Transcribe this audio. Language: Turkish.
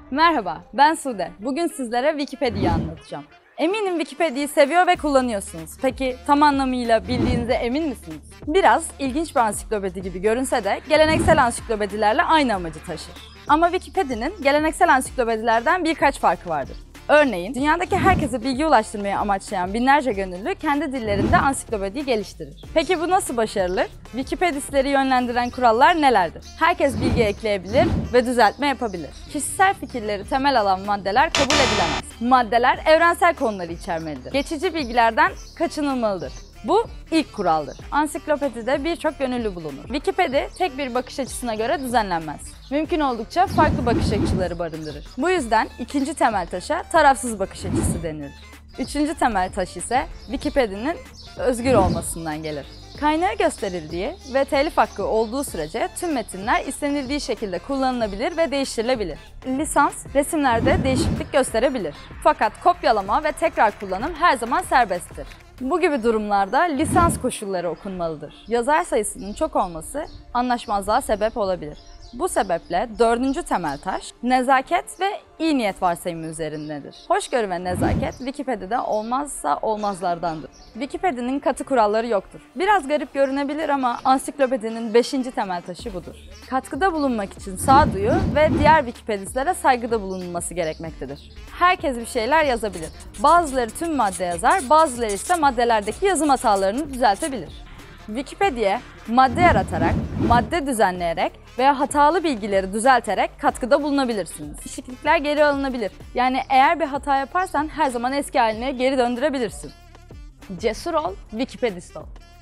Merhaba, ben Sude. Bugün sizlere Wikipedia'yı anlatacağım. Eminim Wikipedia'yı seviyor ve kullanıyorsunuz. Peki tam anlamıyla bildiğinize emin misiniz? Biraz ilginç bir ansiklopedi gibi görünse de geleneksel ansiklopedilerle aynı amacı taşır. Ama Wikipedia'nın geleneksel ansiklopedilerden birkaç farkı vardır. Örneğin, dünyadaki herkese bilgi ulaştırmayı amaçlayan binlerce gönüllü kendi dillerinde ansiklopediyi geliştirir. Peki bu nasıl başarılır? Wikipedistleri yönlendiren kurallar nelerdir? Herkes bilgi ekleyebilir ve düzeltme yapabilir. Kişisel fikirleri temel alan maddeler kabul edilemez. Maddeler evrensel konuları içermelidir. Geçici bilgilerden kaçınılmalıdır. Bu ilk kuraldır. Ansiklopedide birçok gönüllü bulunur. Wikipedia tek bir bakış açısına göre düzenlenmez. Mümkün oldukça farklı bakış açıları barındırır. Bu yüzden ikinci temel taşa tarafsız bakış açısı denilir. Üçüncü temel taş ise Wikipedia'nın özgür olmasından gelir. Kaynağı gösterildiği ve telif hakkı olduğu sürece tüm metinler istenildiği şekilde kullanılabilir ve değiştirilebilir. Lisans, resimlerde değişiklik gösterebilir. Fakat kopyalama ve tekrar kullanım her zaman serbesttir. Bu gibi durumlarda lisans koşulları okunmalıdır. Yazar sayısının çok olması anlaşmazlığa sebep olabilir. Bu sebeple dördüncü temel taş, nezaket ve iyi niyet varsayımı üzerindedir. Hoşgörü ve nezaket Wikipedia'da olmazsa olmazlardandır. Wikipedia'nın katı kuralları yoktur. Biraz garip görünebilir ama ansiklopedinin 5. temel taşı budur. Katkıda bulunmak için sağduyu ve diğer Wikipedistlere saygıda bulunulması gerekmektedir. Herkes bir şeyler yazabilir. Bazıları tüm madde yazar, bazıları ise maddelerdeki yazım hatalarını düzeltebilir. Wikipedia, madde yaratarak, madde düzenleyerek veya hatalı bilgileri düzelterek katkıda bulunabilirsiniz. Değişiklikler geri alınabilir. Yani eğer bir hata yaparsan her zaman eski haline geri döndürebilirsin. Cesur ol, Wikipedist ol.